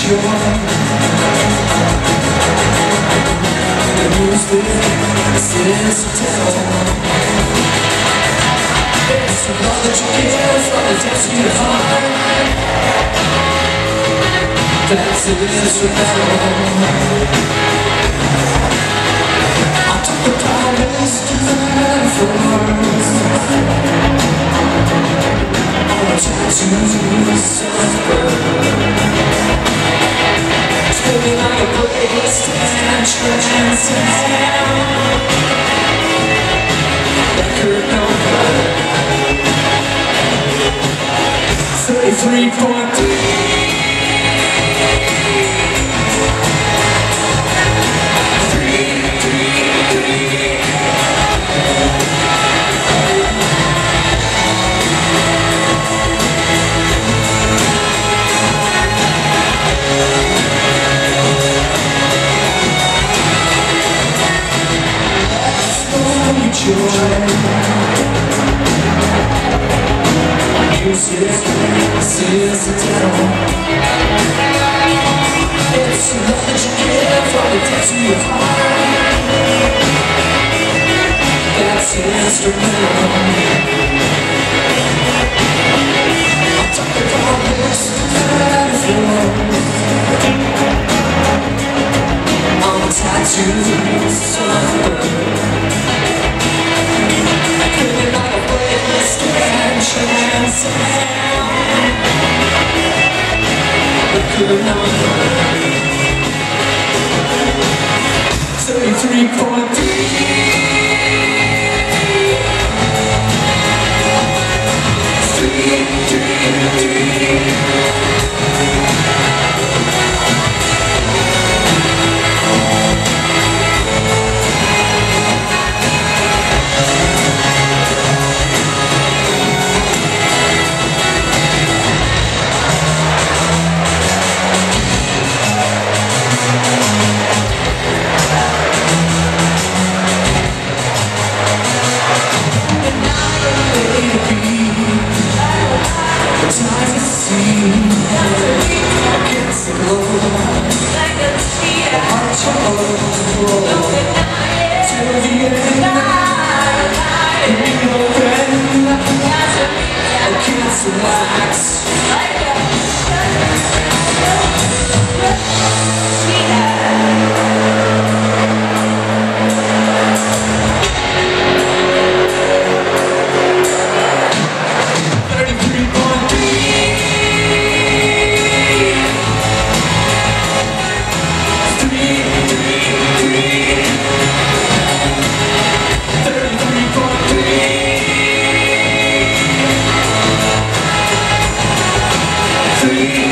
That's instrumental. I took the promise to man first. All the tattoos suffer. Spinning like a blade and transcend. Record number 33.3. Music is incidental. It's love that you give from the depths of your heart. That's instrumental. I'm talking about this metaphor. On the tattoos suffer. Feeling like a weightless record number 33.3. Free.